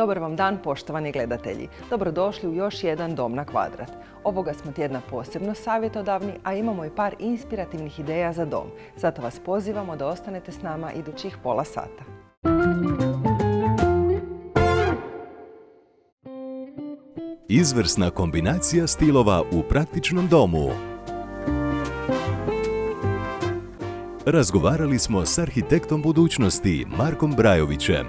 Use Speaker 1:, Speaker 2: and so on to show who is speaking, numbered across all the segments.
Speaker 1: Dobar vam dan, poštovani gledatelji. Dobrodošli u još jedan Dom na kvadrat. Ovoga smo tjedna posebno savjetodavni, a imamo i par inspirativnih ideja za dom. Zato vas pozivamo da ostanete s nama idućih pola sata.
Speaker 2: Izvrsna kombinacija stilova u praktičnom domu. Razgovarali smo s arhitektom budućnosti Markom Brajovićem.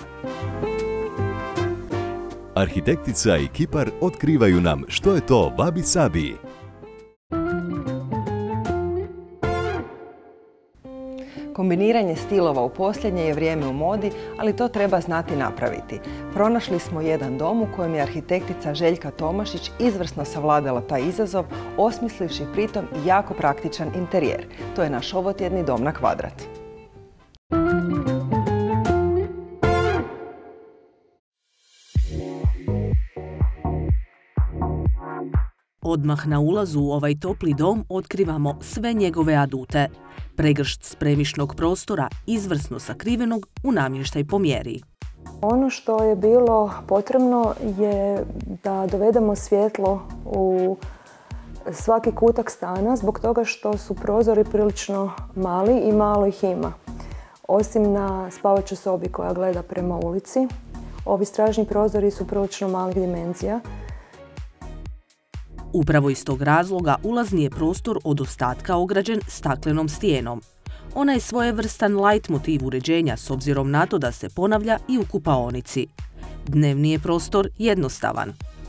Speaker 2: Arhitektica i kipar otkrivaju nam što je to wabi-sabi.
Speaker 1: Kombiniranje stilova u posljednje je vrijeme u modi, ali to treba znati napraviti. Pronašli smo jedan dom u kojem je arhitektica Željka Tomašić izvrsno savladala taj izazov, osmislivši pritom jako praktičan interijer. To je naš ovotjedni Dom na kvadrat.
Speaker 3: Odmah na ulazu u ovaj topli dom otkrivamo sve njegove adute. Pregršt spremišnog prostora, izvrsno sakrivenog u namještaj po mjeri.
Speaker 4: Ono što je bilo potrebno je da dovedemo svjetlo u svaki kutak stana zbog toga što su prozori prilično mali i malo ih ima. Osim na spavačoj sobi koja gleda prema ulici, ovi stražni prozori su prilično malih dimenzija.
Speaker 3: Upravo iz tog razloga ulazni je prostor od ostatka ograđen staklenom stijenom. Ona je svojevrstan light motiv uređenja s obzirom na to da se ponavlja i u kupaonici. Dnevni je prostor jednostavan.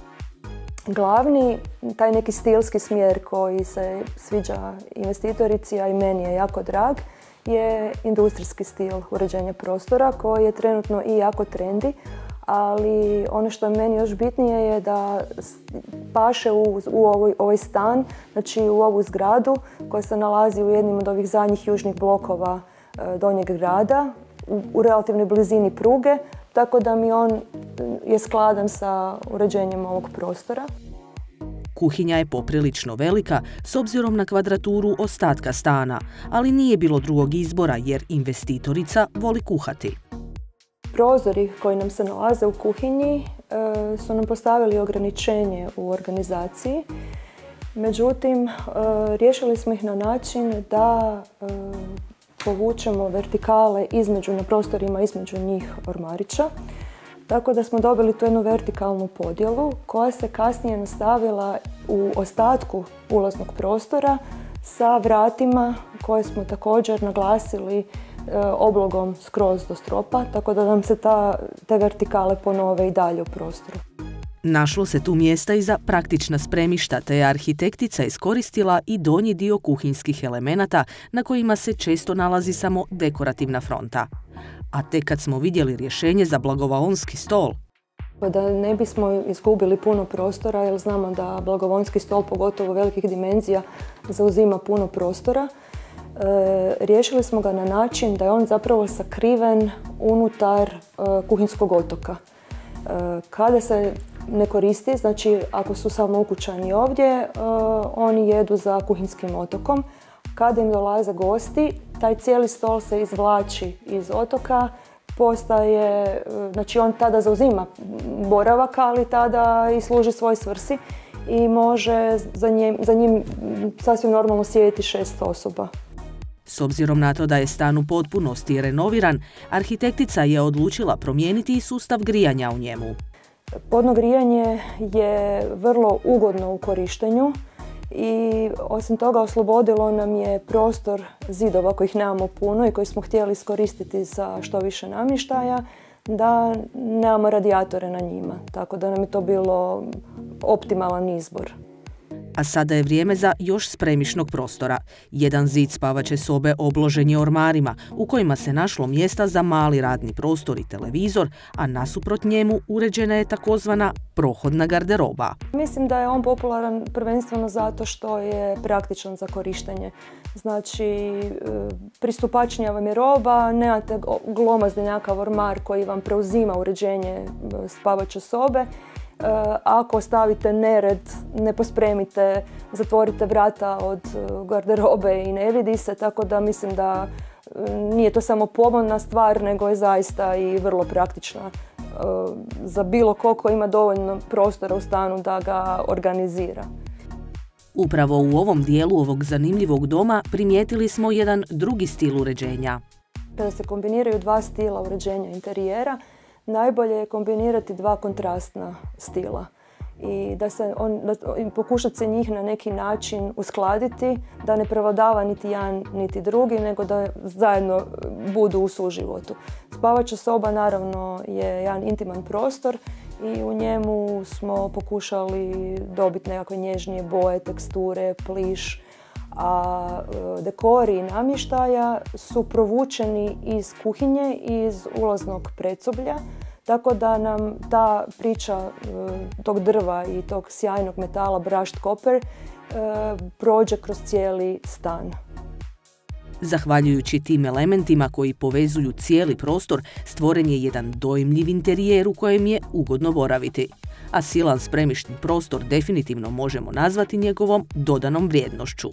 Speaker 4: Glavni, taj neki stilski smjer koji se sviđa investitorici, a i meni je jako drag, je industrijski stil uređenja prostora koji je trenutno i jako trendi. Ali ono što je meni još bitnije je da paše u ovaj stan, znači u ovu zgradu koja se nalazi u jednim od ovih zadnjih južnih blokova Donjeg grada, u relativnoj blizini pruge, tako da mi on je skladan sa uređenjem ovog prostora.
Speaker 3: Kuhinja je poprilično velika s obzirom na kvadraturu ostatka stana, ali nije bilo drugog izbora jer investitorica voli kuhati.
Speaker 4: Prozori koji nam se nalaze u kuhinji su nam postavili ograničenje u organizaciji. Međutim, riješili smo ih na način da povučemo vertikale na prostorima između njih ormarića. Tako da smo dobili tu jednu vertikalnu podjelu koja se kasnije nastavila u ostatku ulaznog prostora sa vratima koje smo također naglasili oblogom skroz do stropa, tako da nam se te vertikale ponove i dalje u prostoru.
Speaker 3: Našlo se tu mjesta i za praktična spremišta, te je arhitektica iskoristila i donji dio kuhinjskih elemenata na kojima se često nalazi samo dekorativna fronta. A tek kad smo vidjeli rješenje za blagovaonski stol,
Speaker 4: da ne bismo izgubili puno prostora, jer znamo da blagovaonski stol, pogotovo velikih dimenzija, zauzima puno prostora, riješili smo ga na način da je on zapravo sakriven unutar kuhinjskog otoka. Kada se ne koristi, znači ako su samo ukućani ovdje, oni jedu za kuhinjskim otokom. Kada im dolaze gosti, taj cijeli stol se izvlači iz otoka, znači on tada zauzima boravak, ali tada i služi svoj svrsi i može za njim sasvim normalno sjediti 6 osoba.
Speaker 3: S obzirom na to da je stan u potpunosti renoviran, arhitektica je odlučila promijeniti i sustav grijanja u njemu.
Speaker 4: Podno grijanje je vrlo ugodno u korištenju i osim toga oslobodilo nam je prostor zidova kojih nemamo puno i koji smo htjeli iskoristiti za što više namještaja, da nemamo radijatore na njima, tako da nam je to bilo optimalan izbor.
Speaker 3: A sada je vrijeme za još spremišnog prostora. Jedan zid spavaće sobe obložen je ormarima u kojima se našlo mjesta za mali radni prostor i televizor, a nasuprot njemu uređena je takozvana prohodna garderoba.
Speaker 4: Mislim da je on popularan prvenstveno zato što je praktičan za korištenje. Znači, pristupačnija vam je roba, nemate glomazni nekakav ormar koji vam preuzima uređenje spavaće sobe. Ako ostavite nered, ne pospremite, zatvorite vrata od garderobe i ne vidi se, tako da mislim da nije to samo pomodna stvar, nego je zaista i vrlo praktična za bilo ko ima dovoljno prostora u stanu da ga organizira.
Speaker 3: Upravo u ovom dijelu ovog zanimljivog doma primijetili smo jedan drugi stil uređenja.
Speaker 4: Kada se kombiniraju dva stila uređenja interijera, najbolje je kombinirati dva kontrastna stila i pokušati se njih na neki način uskladiti, da ne prevladava niti jedan niti drugi, nego da zajedno budu u suživotu. Spavača soba naravno je jedan intiman prostor i u njemu smo pokušali dobiti nekakve nježnije boje, teksture, pliš, a dekori i namještaja su provučeni iz kuhinje, iz ulaznog predsoblja, tako da nam ta priča tog drva i tog sjajnog metala brushed copper prođe kroz cijeli stan.
Speaker 3: Zahvaljujući tim elementima koji povezuju cijeli prostor, stvoren je jedan dojmljiv interijer u kojem je ugodno boraviti. A silan spremišni prostor definitivno možemo nazvati njegovom dodanom vrijednošću.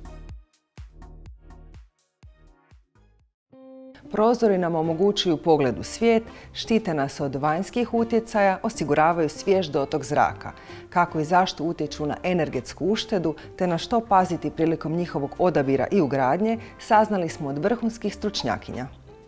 Speaker 1: Prozori nam omogućuju pogled u svijet, štite nas od vanjskih utjecaja, osiguravaju svjež dotok zraka. Kako i zašto utječu na energetsku uštedu, te na što paziti prilikom njihovog odabira i ugradnje, saznali smo od vrhunskih stručnjakinja.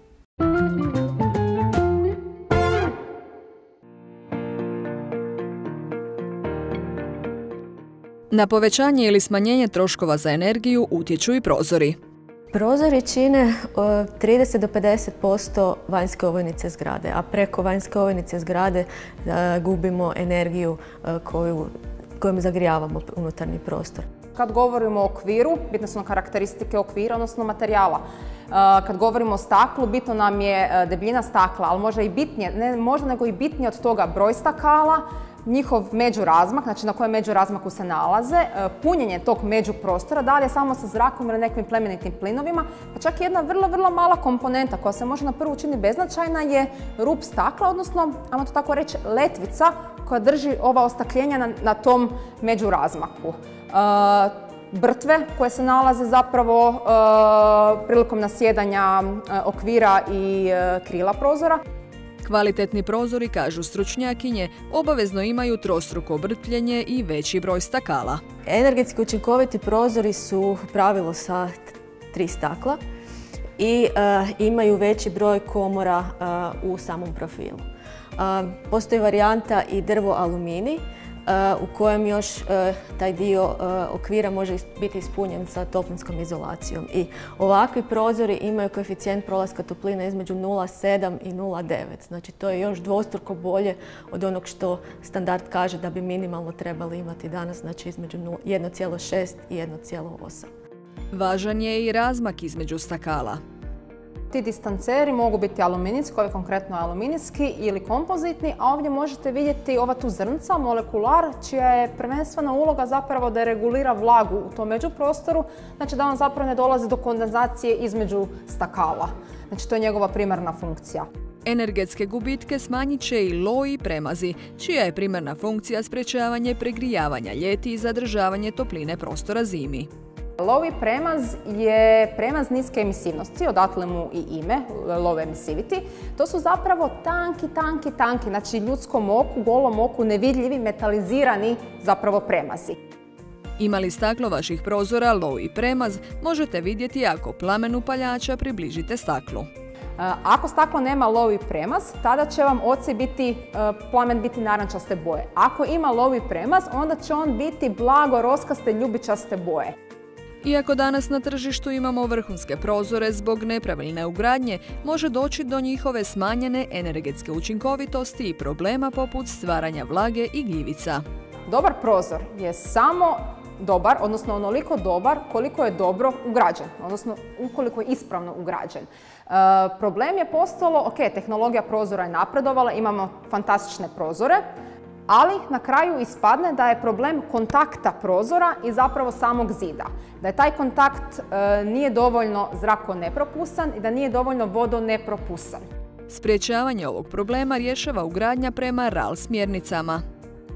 Speaker 5: Na povećanje ili smanjenje troškova za energiju utječu i prozori.
Speaker 6: Prozori čine 30 do 50% vanjske ovojnice zgrade, a preko vanjske ovojnice zgrade gubimo energiju kojom zagrijavamo unutarnji prostor.
Speaker 7: Kad govorimo o okviru, bitne su nam karakteristike okvira, odnosno materijala. Kad govorimo o staklu, bitno nam je debljina stakla, ali možda i bitnije, ne možda nego i bitnije od toga broj stakala, njihov međurazmak, znači na kojem međurazmaku se nalaze, punjenje tog međuprostora, da li je samo sa zrakom ili nekim plemenitim plinovima, pa čak i jedna vrlo mala komponenta koja se može na prvu učiniti beznačajna je rub stakla, odnosno, ajmo to tako reći, letvica koja drži ova ostakljenja na tom međurazmaku. Brtve koje se nalaze zapravo prilikom nasjedanja okvira i krila prozora.
Speaker 5: Kvalitetni prozori, kažu stručnjakinje, obavezno imaju trostruko brtljenje i veći broj stakala.
Speaker 6: Energetski učinkoviti prozori su pravilo sa 3 stakla i imaju veći broj komora u samom profilu. Postoji varijanta i drvo-aluminij u kojem još taj dio okvira može biti ispunjen sa toplinskom izolacijom. I ovakvi prozori imaju koeficijent prolaska topline između 0,7 i 0,9. Znači to je još dvostruko bolje od onog što standard kaže da bi minimalno trebali imati danas, znači između 1,6 i 1,8.
Speaker 5: Važan je i razmak između stakala.
Speaker 7: Ti distanceri mogu biti aluminijski, ovaj konkretno aluminijski ili kompozitni, a ovdje možete vidjeti ova tu zrnca, molekular, čija je prvenstvena uloga zapravo da regulira vlagu u tom međuprostoru, znači da on zapravo ne dolazi do kondenzacije između stakala. Znači to je njegova primarna funkcija.
Speaker 5: Energetske gubitke smanjit će i loji premazi, čija je primarna funkcija sprječavanje pregrijavanja ljeti i zadržavanje topline prostora zimi.
Speaker 7: Low premaz je premaz niske emisivnosti, odatle mu i ime, low emissivity. To su zapravo tanki, znači ljudskom oku, golom oku nevidljivi, metalizirani zapravo premazi.
Speaker 5: Ima li staklo vaših prozora low premaz, možete vidjeti ako plamen upaljača približite staklu.
Speaker 7: Ako staklo nema low premaz, tada će vam plamen biti narančaste boje. Ako ima low premaz, onda će on biti blago roskaste, ljubičaste boje.
Speaker 5: Iako danas na tržištu imamo vrhunske prozore, zbog nepravilne ugradnje može doći do njihove smanjene energetske učinkovitosti i problema poput stvaranja vlage i gljivica.
Speaker 7: Dobar prozor je samo dobar, odnosno onoliko dobar koliko je dobro ugrađen, odnosno ukoliko je ispravno ugrađen. Problem je postalo, tehnologija prozora je napredovala, imamo fantastične prozore, ali na kraju ispadne da je problem kontakta prozora i zapravo samog zida. Da je taj kontakt nije dovoljno zrakonepropusan i da nije dovoljno vodonepropusan.
Speaker 5: Sprječavanje ovog problema rješava ugradnja prema RAL smjernicama.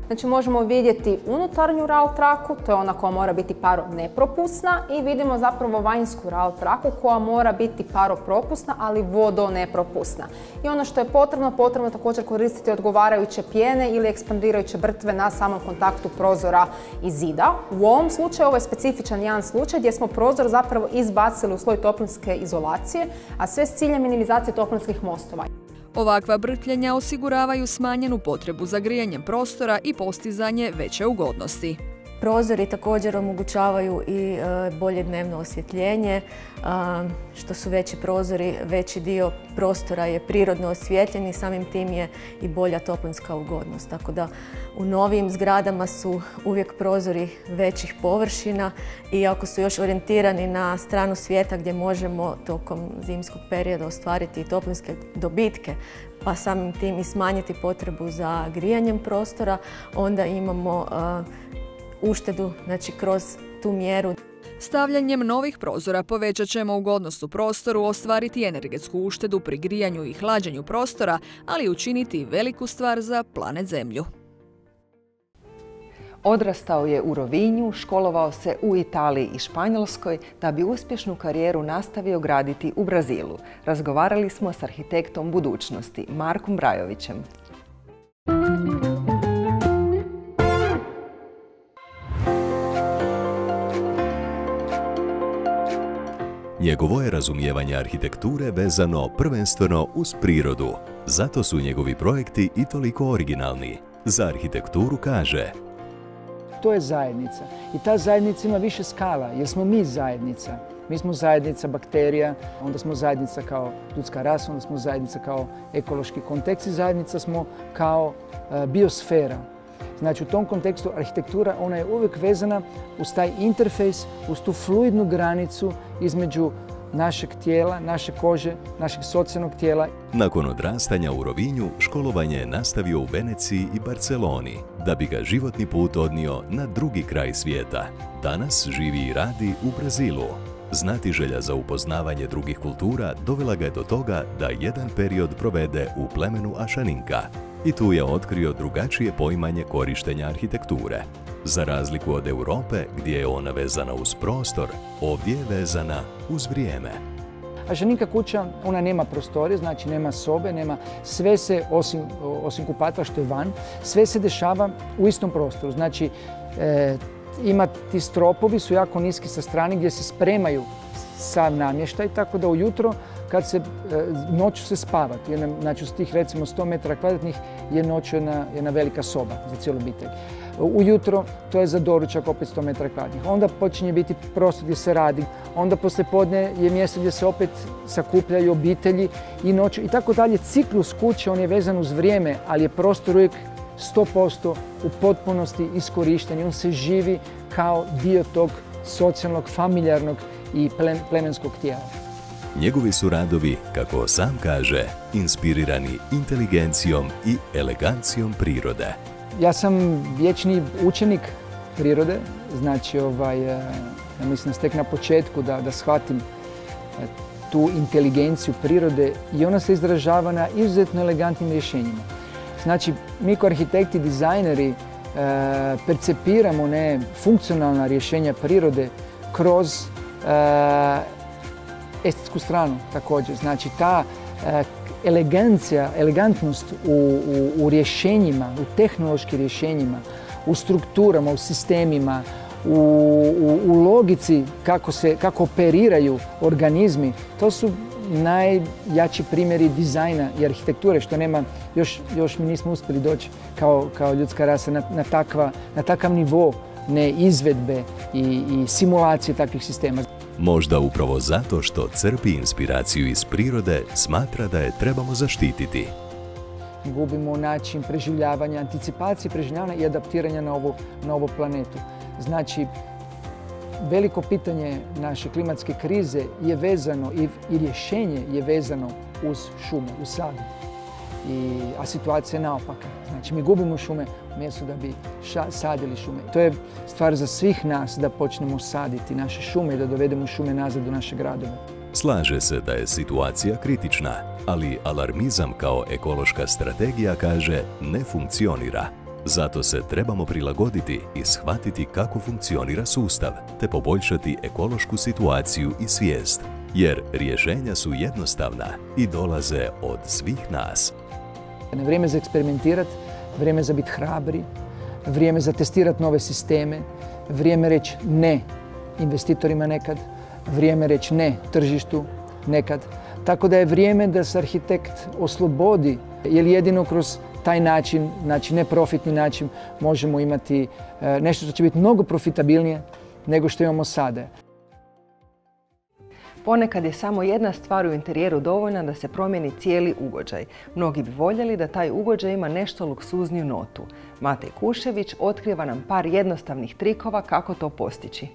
Speaker 7: Znači možemo vidjeti unutarnju RAL traku, to je ona koja mora biti paro nepropusna, i vidimo zapravo vanjsku RAL traku koja mora biti paro propusna, ali vodo nepropusna. I ono što je potrebno također koristiti odgovarajuće pjene ili ekspandirajuće brtve na samom kontaktu prozora i zida. U ovom slučaju ovo je specifičan jedan slučaj gdje smo prozor zapravo izbacili u sloj toplinske izolacije, a sve s ciljem minimizacije toplinskih mostova.
Speaker 5: Ovakva brkljenja osiguravaju smanjenu potrebu za grijanjem prostora i postizanje veće ugodnosti.
Speaker 6: Prozori također omogućavaju i bolje dnevno osvjetljenje. Što su veći prozori, veći dio prostora je prirodno osvjetljen i samim tim je i bolja toplinska ugodnost. Tako da u novijim zgradama su uvijek prozori većih površina i ako su još orijentirani na stranu svijeta gdje možemo tokom zimskog perioda ostvariti toplinske dobitke, pa samim tim i smanjiti potrebu za grijanjem prostora, onda imamo uštedu, znači kroz tu mjeru.
Speaker 5: Stavljanjem novih prozora povećat ćemo ugodnost u prostoru, ostvariti energetsku uštedu pri grijanju i hlađenju prostora, ali učiniti veliku stvar za planet Zemlju.
Speaker 1: Odrastao je u Rovinju, školovao se u Italiji i Španjolskoj da bi uspješnu karijeru nastavio graditi u Brazilu. Razgovarali smo s arhitektom budućnosti, Markom Brajovićem.
Speaker 2: Njegovo je razumijevanje arhitekture vezano prvenstveno uz prirodu. Zato su njegovi projekti i toliko originalni. Za arhitekturu kaže:
Speaker 8: to je zajednica. I ta zajednica ima više skala, jer smo mi zajednica. Mi smo zajednica bakterija, onda smo zajednica kao ljudska rasa, onda smo zajednica kao ekološki kontekst i zajednica smo kao biosfera. Znači u tom kontekstu arhitektura, ona je uvijek vezana uz taj interfejs, uz tu fluidnu granicu između našeg tijela, naše kože, našeg socijalnog tijela.
Speaker 2: Nakon odrastanja u Rovinju, školovanje je nastavio u Veneciji i Barceloni, da bi ga životni put odnio na drugi kraj svijeta. Danas živi i radi u Brazilu. Znatiželja za upoznavanje drugih kultura dovela ga je do toga da jedan period provede u plemenu Ašaninka. I tu je otkrio drugačije poimanje korištenja arhitekture. Za razliku od Europe, gdje je ona vezana uz prostor, ovdje je vezana uz vrijeme.
Speaker 8: Ašaninka kuća, ona nema prostorije, znači nema sobe, nema sve se, osim kupatila što je van, sve se dešava u istom prostoru. Znači, ti stropovi su jako niski sa strane gdje se spremaju sav namještaj, tako da ujutro kad se noću se spavati. Znači uz tih recimo 100 metara kvadratnih je noću jedna velika soba za cijelu obitelj. Ujutro to je za doručak opet 100 metara kvadratnih. Onda počinje biti prostor gdje se radi. Onda poslijepodne je mjesto gdje se opet sakupljaju obitelji i noću i tako dalje. Ciklus kuće on je vezan uz vrijeme, ali je prostor uvijek 100% u potpunosti iskorišten i on se živi kao dio tog socijalnog, familijarnog i plemenskog tijela.
Speaker 2: Njegovi su radovi, kako sam kaže, inspirirani inteligencijom i elegancijom prirode.
Speaker 8: Ja sam vječni učenik prirode, znači ja mislim tek na početku da shvatim tu inteligenciju prirode i ona se izražava na izuzetno elegantnim rješenjima. Znači, mi kao arhitekti, dizajneri percepiramo funkcionalna rješenja prirode kroz estetsku stranu također. Znači, ta elegantnost u rješenjima, u tehnološkim rješenjima, u strukturama, u sistemima, u logici kako operiraju organizmi, to su najjači primjeri dizajna i arhitekture, što nema, još mi nismo uspjeli doći kao ljudska rasa na takav nivo izvedbe i simulacije takvih sistema.
Speaker 2: Možda upravo zato što crpi inspiraciju iz prirode, smatra da je trebamo zaštititi.
Speaker 8: Gubimo način preživljavanja, anticipacije preživljavanja i adaptiranja na ovu planetu. Znači, veliko pitanje naše klimatske krize je vezano i rješenje je vezano uz šume, uz sadu. A situacija je naopaka. Znači, mi gubimo šume umjesto da bi sadili šume. To je stvar za svih nas da počnemo saditi naše šume i da dovedemo šume nazad u naše gradove.
Speaker 2: Slaže se da je situacija kritična, ali alarmizam kao ekološka strategija, kaže, ne funkcionira. Zato se trebamo prilagoditi i shvatiti kako funkcionira sustav, te poboljšati ekološku situaciju i svijest, jer rješenja su jednostavna i dolaze od svih nas.
Speaker 8: Vrijeme za eksperimentirati, vrijeme za biti hrabri, vrijeme za testirati nove sisteme, vrijeme reći ne investitorima nekad, vrijeme reći ne tržištu nekad. Tako da je vrijeme da se arhitekt oslobodi, jer jedino kroz taj način, znači neprofitni način, možemo imati nešto što će biti mnogo profitabilnije nego što imamo sada.
Speaker 1: Ponekad je samo jedna stvar u interijeru dovoljna da se promijeni cijeli ugođaj. Mnogi bi voljeli da taj ugođaj ima nešto luksuzniju notu. Matej Kušević otkriva nam par jednostavnih trikova kako to postići.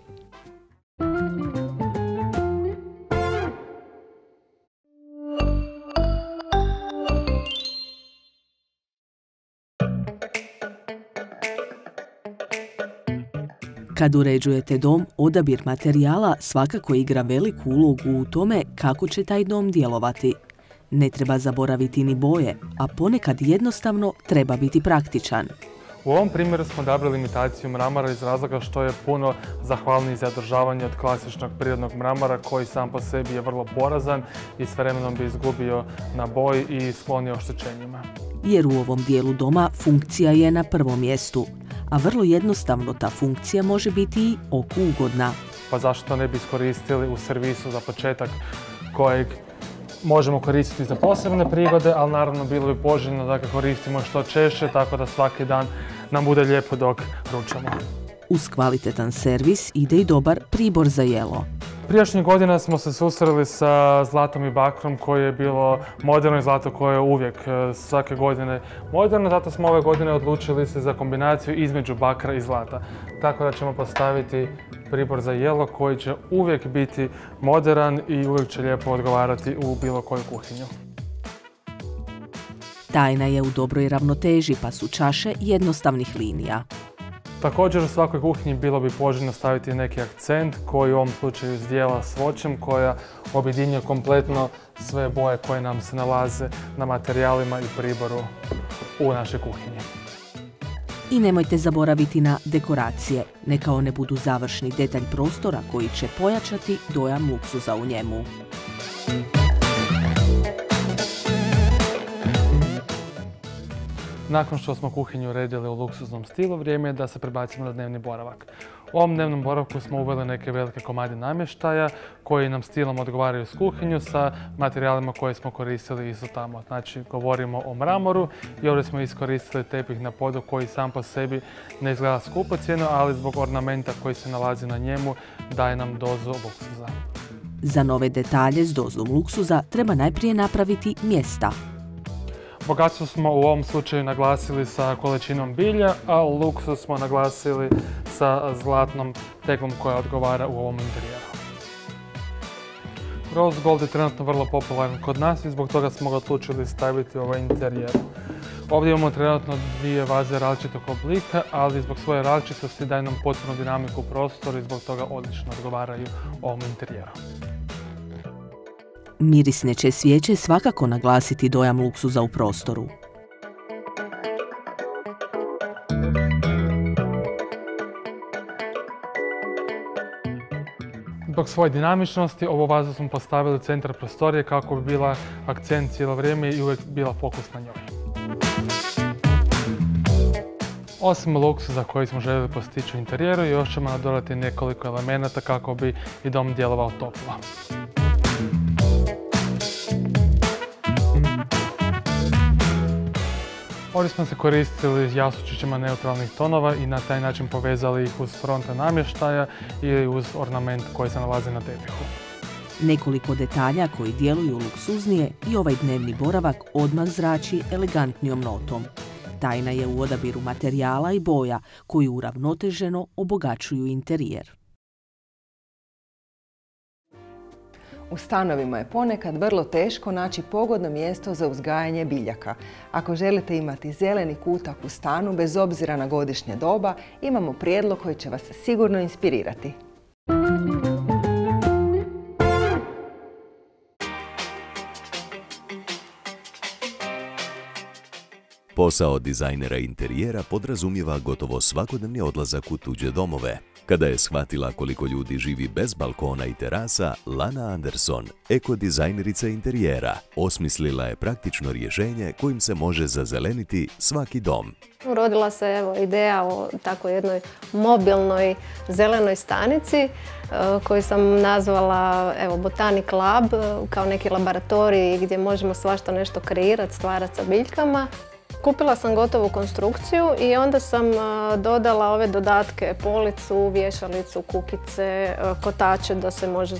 Speaker 3: Kad uređujete dom, odabir materijala svakako igra veliku ulogu u tome kako će taj dom djelovati. Ne treba zaboraviti ni boje, a ponekad jednostavno treba biti praktičan.
Speaker 9: U ovom primjeru smo odabrali imitaciju mramora iz razloga što je puno zahvalniji za održavanje od klasičnog prirodnog mramora koji sam po sebi je vrlo porazan i s vremenom bi izgubio na boji i sklonio oštećenjima.
Speaker 3: Jer u ovom dijelu doma funkcija je na prvom mjestu, a vrlo jednostavno ta funkcija može biti i oku ugodna.
Speaker 9: Pa zašto ne bi iskoristili u servisu za početak kojeg možemo koristiti za posebne prigode, ali naravno bilo bi poželjno da ga koristimo što češće, tako da svaki dan nam bude lijepo dok ručamo.
Speaker 3: Uz kvalitetan servis ide i dobar pribor za jelo.
Speaker 9: Prijašnjih godina smo se susreli sa zlatom i bakrom koje je bilo moderno i zlato koje je uvijek svake godine moderno, zato smo ove godine odlučili se za kombinaciju između bakra i zlata. Tako da ćemo postaviti pribor za jelo koji će uvijek biti moderan i uvijek će lijepo odgovarati u bilo koju kuhinju.
Speaker 3: Tajna je u dobroj ravnoteži, pa su čaše jednostavnih linija.
Speaker 9: Također u svakoj kuhinji bilo bi poželjno staviti neki akcent koji u ovom slučaju zdjela s voćem koja objedinjuje kompletno sve boje koje nam se nalaze na materijalima i priboru u našoj kuhinji.
Speaker 3: I nemojte zaboraviti na dekoracije. Neka one budu završni detalj prostora koji će pojačati dojam luksuza u njemu.
Speaker 9: Nakon što smo kuhinju uredili u luksuznom stilu, vrijeme je da se prebacimo na dnevni boravak. U ovom dnevnom boravku smo uveli neke velike komade namještaja koji nam stilom odgovaraju s kuhinju sa materijalima koje smo koristili isto tamo. Znači, govorimo o mramoru i ovdje smo iskoristili tepih na podu koji sam po sebi ne izgleda skupocjeno, ali zbog ornamenta koji se nalazi na njemu daje nam dozu luksuza.
Speaker 3: Za nove detalje s dozom luksuza treba najprije napraviti mjesta.
Speaker 9: Bogatstvo smo u ovom slučaju naglasili sa količinom bilja, a luksuz smo naglasili sa zlatnom teglom koja odgovara u ovom interijeru. Rose gold je trenutno vrlo popularan kod nas i zbog toga smo ga odlučili staviti u ovaj interijer. Ovdje imamo trenutno dvije vaze različitog oblika, ali zbog svoje različitosti daje nam potpunu dinamiku u prostoru i zbog toga odlično odgovaraju ovom interijeru.
Speaker 3: Mirisne će svijeće svakako naglasiti dojam luksuza u prostoru.
Speaker 9: Zbog svoje dinamičnosti ovu vazu smo postavili u centar prostorije kako bi bila akcent cijelo vrijeme i uvijek bila fokus na njoj. Osim luksuza koji smo željeli postići u interijeru, još ćemo nadodati nekoliko elemenata kako bi i dom djelovao toplo. Ovdje smo se koristili jastučićima neutralnih tonova i na taj način povezali ih uz fronte namještaja ili uz ornament koji se nalazi na tepihu.
Speaker 3: Nekoliko detalja koji djeluju luksuznije i ovaj dnevni boravak odmah zrači elegantnijom notom. Tajna je u odabiru materijala i boja koji uravnoteženo obogaćuju interijer.
Speaker 1: U stanovima je ponekad vrlo teško naći pogodno mjesto za uzgajanje biljaka. Ako želite imati zeleni kutak u stanu, bez obzira na godišnje doba, imamo prijedlog koji će vas sigurno inspirirati.
Speaker 2: Posao dizajnera interijera podrazumijeva gotovo svakodnevni odlazak u tuđe domove. Kada je shvatila koliko ljudi živi bez balkona i terasa, Lana Anderson, ekodizajnerica interijera, osmislila je praktično rješenje kojim se može zazeleniti svaki dom.
Speaker 10: Rodila se ideja o tako jednoj mobilnoj zelenoj stanici koju sam nazvala Botanic Lab, kao neki laboratorij gdje možemo svašta nešto kreirati, stvarati sa biljkama. Kupila sam gotovu konstrukciju i onda sam dodala ove dodatke, policu, vješalicu, kukice, kotače da se može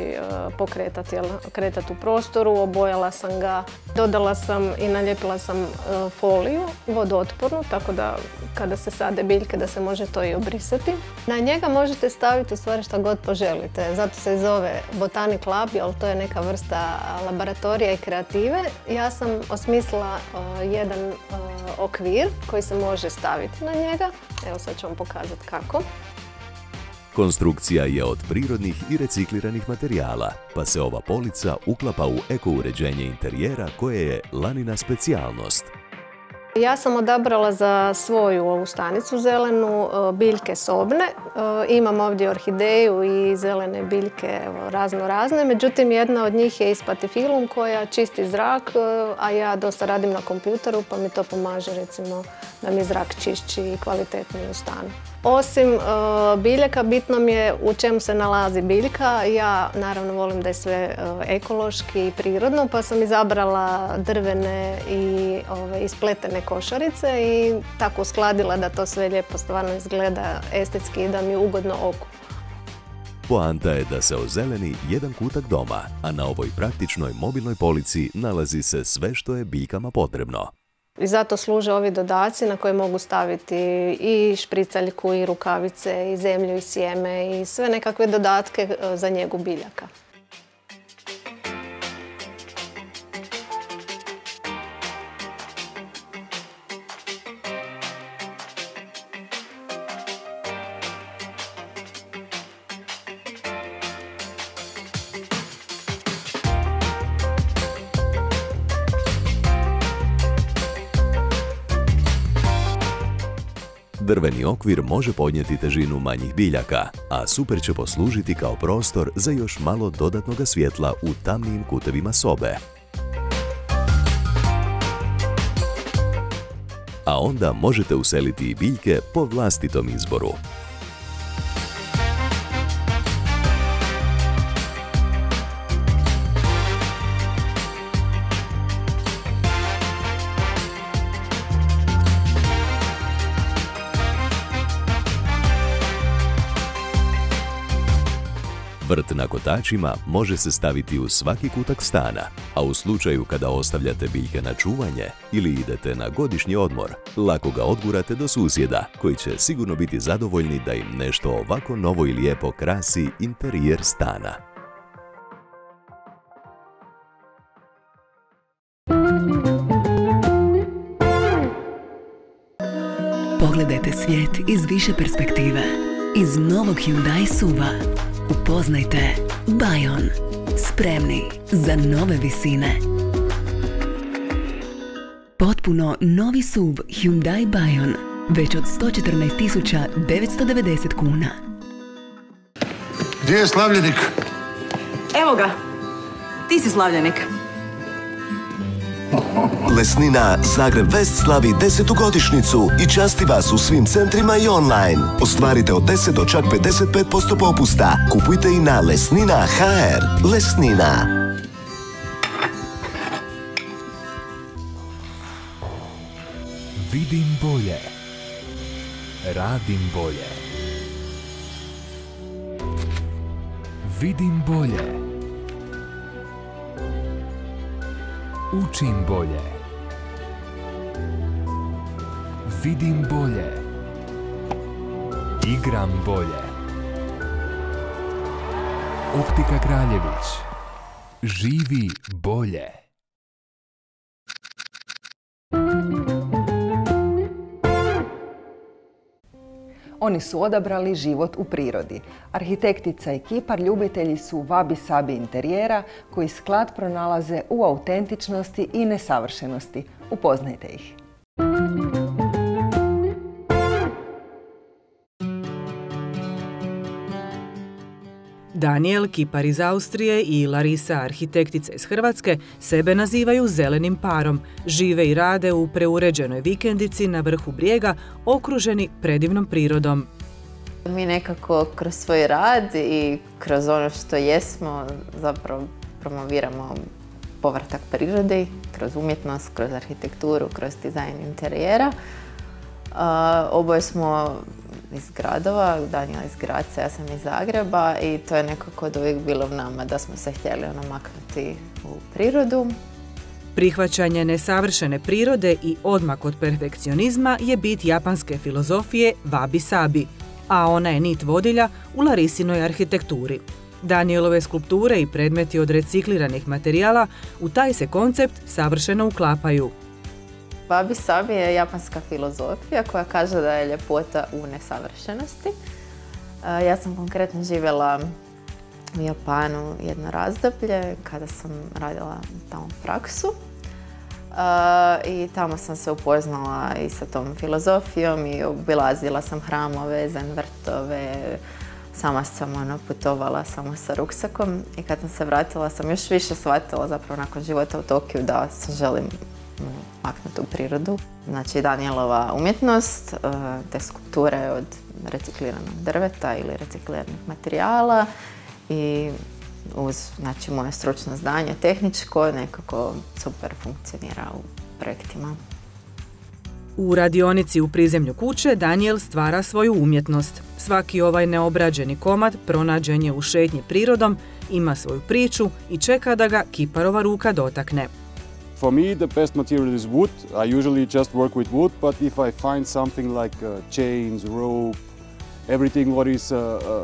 Speaker 10: kretati u prostoru, obojala sam ga. Dodala sam i nalijepila sam foliju vodootpornu, tako da kada se sade biljke da se može to i obrisati. Na njega možete staviti u stvari što god poželite, zato se zove Botanic Lab, jer to je neka vrsta laboratorija i kreative. Ja sam osmislila jedan okvir koji se može staviti na njega. Evo sad ću vam pokazati kako.
Speaker 2: Konstrukcija je od prirodnih i recikliranih materijala, pa se ova polica uklapa u eko-uređenje interijera koje je Lanina specijalnost.
Speaker 10: Ja sam odabrala za svoju ovu stanicu zelenu biljke sobne. Imam ovdje orhideju i zelene biljke razne, međutim jedna od njih je Ispatifilum koja čisti zrak, a ja dosta radim na kompjuteru pa mi to pomaže recimo da mi zrak čišći i kvalitetniji u stanu. Osim biljaka, bitno mi je u čemu se nalazi biljka. Ja naravno volim da je sve ekološki i prirodno, pa sam izabrala drvene i ispletene košarice i tako uskladila da to sve lijepo stvarno izgleda estetski i da mi je ugodno oku.
Speaker 2: Poanta je da se ozeleni jedan kutak doma, a na ovoj praktičnoj mobilnoj polici nalazi se sve što je biljkama potrebno.
Speaker 10: I zato služe ovi dodaci na koje mogu staviti i špricaljku, i rukavice, i zemlju, i sjeme, i sve nekakve dodatke za njegu biljaka.
Speaker 2: Drveni okvir može podnijeti težinu manjih biljaka, a super će poslužiti kao prostor za još malo dodatnog svjetla u tamnijim kutevima sobe. A onda možete useliti i biljke po vlastitom izboru. Vrt na kotačima može se staviti u svaki kutak stana, a u slučaju kada ostavljate biljke na čuvanje ili idete na godišnji odmor, lako ga odgurate do susjeda, koji će sigurno biti zadovoljni da im nešto ovako novo i lijepo krasi interijer stana.
Speaker 11: Pogledajte svijet iz više perspektive. Iz novog Hyundai SUV-a. Upoznajte Bayon. Spremni za nove visine. Potpuno novi SUV Hyundai Bayon. Već od 114.990 kuna.
Speaker 12: Gdje je slavljenik?
Speaker 13: Evo ga. Ti si slavljenik.
Speaker 14: Lesnina Zagreb West slavi 10. godišnjicu i časti vas u svim centrima i online. Ostvarite od 10 do čak 55% popusta. Kupujte i na Lesnina.hr. Lesnina.
Speaker 15: Vidim bolje. Radim bolje. Vidim bolje. Učim bolje. Vidim bolje. Igram bolje. Optika Kraljević. Živi bolje.
Speaker 1: Oni su odabrali život u prirodi. Arhitektica i kipar ljubitelji su wabi-sabi interijera koji sklad pronalaze u autentičnosti i nesavršenosti. Upoznajte ih.
Speaker 3: Daniel, kipar iz Austrije, i Larisa, arhitektica iz Hrvatske, sebe nazivaju zelenim parom. Žive i rade u preuređenoj vikendici na vrhu Brijega, okruženi predivnom prirodom.
Speaker 12: Mi nekako kroz svoj rad i kroz ono što jesmo zapravo promoviramo povratak prirodi, kroz umjetnost, kroz arhitekturu, kroz dizajn interijera. Oboje smo iz gradova, Daniela iz Graca, ja sam iz Zagreba i to je nekako od uvijek bilo u nama da smo se htjeli maknuti u prirodu.
Speaker 3: Prihvaćanje nesavršene prirode i odmak od perfekcionizma je bit japanske filozofije wabi-sabi, a ona je nit vodilja u Larisinoj arhitekturi. Danielove skulpture i predmeti od recikliranih materijala u taj se koncept savršeno uklapaju.
Speaker 12: Wabi-sabi je japanska filozofija koja kaže da je ljepota u nesavršenosti. Ja sam konkretno živjela u Japanu jedno razdoblje kada sam radila tamo praksu. I tamo sam se upoznala i sa tom filozofijom i obilazila sam hramove, zen vrtove, sama sam putovala samo sa ruksakom i kad sam se vratila sam još više shvatila zapravo nakon života u Tokiju da se želim maknuti u prirodu. Znači Danielova umjetnost, te skulpture od recikliranog drveta ili recikliranih materijala i uz moje stručno znanje tehničko nekako super funkcionira u projektima.
Speaker 3: U radionici u prizemlju kuće Daniel stvara svoju umjetnost. Svaki ovaj neobrađeni komad pronađen je u šetnji prirodom, ima svoju priču i čeka da ga kiparova ruka dotakne.
Speaker 16: For me, the best material is wood. I usually just work with wood, but if I find something like chains, rope, everything what is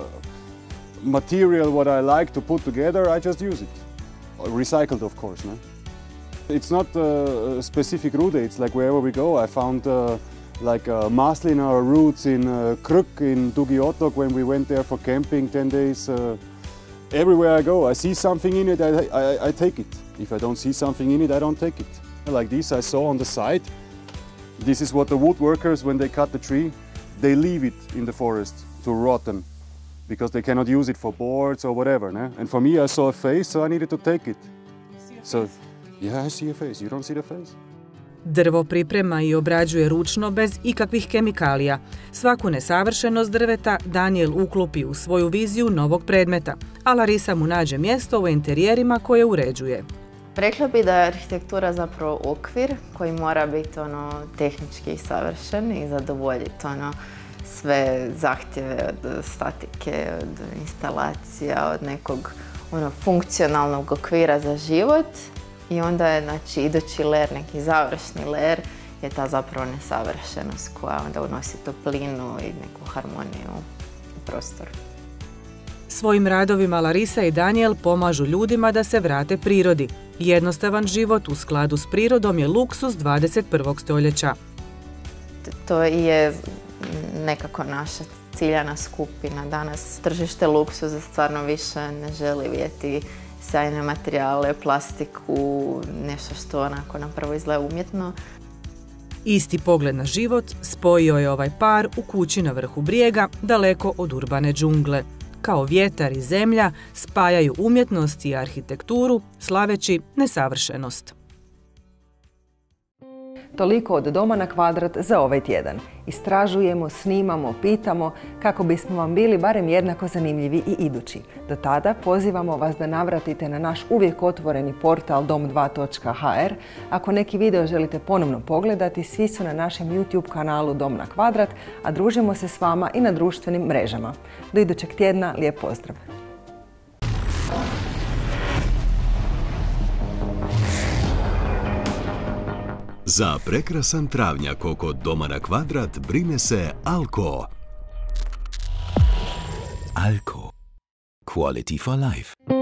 Speaker 16: material what I like to put together, I just use it. Recycled, of course. No? It's not a specific route, it's like wherever we go. I found like maslina roots in Krk in Dugi Otok when we went there for camping 10 days. Everywhere I go, I see something in it, I take it. If I don't see something in it, I don't take it. Like this I saw on the side. This is what the woodworkers, when they cut the tree, they leave it in the forest to rotten because they cannot use it for boards or whatever. Ne? And for me, I saw a face, so I needed to take it. So, yeah, I see a face. You don't see the face?
Speaker 3: Drvo priprema i obrađuje ručno bez ikakvih kemikalija. Svaku nesavršenost drveta Daniel uklopi u svoju viziju novog predmeta, a Larisa mu nađe mjesto u interijerima koje uređuje.
Speaker 12: Rekla bi da je arhitektura zapravo okvir koji mora biti tehnički savršen i zadovoljiti sve zahtjeve od statike, od instalacija, od nekog funkcionalnog okvira za život. I onda je idući ler, neki završni ler, je ta zapravo nesavršenost koja onda unosi toplinu i neku harmoniju u prostor.
Speaker 3: Svojim radovima Larisa i Daniel pomažu ljudima da se vrate prirodi. Jednostavan život u skladu s prirodom je luksuz 21. stoljeća.
Speaker 12: To je nekako naša ciljana skupina. Danas tržište luksuza stvarno više ne želi vidjeti sjajne materijale, plastiku, nešto što onako napravo izgleda umjetno.
Speaker 3: Isti pogled na život spojio je ovaj par u kući na vrhu Brijega, daleko od urbane džungle. Kao vjetar i zemlja spajaju umjetnost i arhitekturu, slaveći nesavršenost.
Speaker 1: Toliko od Doma na kvadrat za ovaj tjedan. Istražujemo, snimamo, pitamo kako bismo vam bili barem jednako zanimljivi i idući. Do tada pozivamo vas da navratite na naš uvijek otvoreni portal dom2.hr. Ako neki video želite ponovno pogledati, svi su na našem YouTube kanalu Dom na kvadrat, a družimo se s vama i na društvenim mrežama. Do idućeg tjedna, lijep pozdrav!
Speaker 2: Za prekrasan travnjak oko Doma na kvadrat brine se Alko. Alko. Quality for life.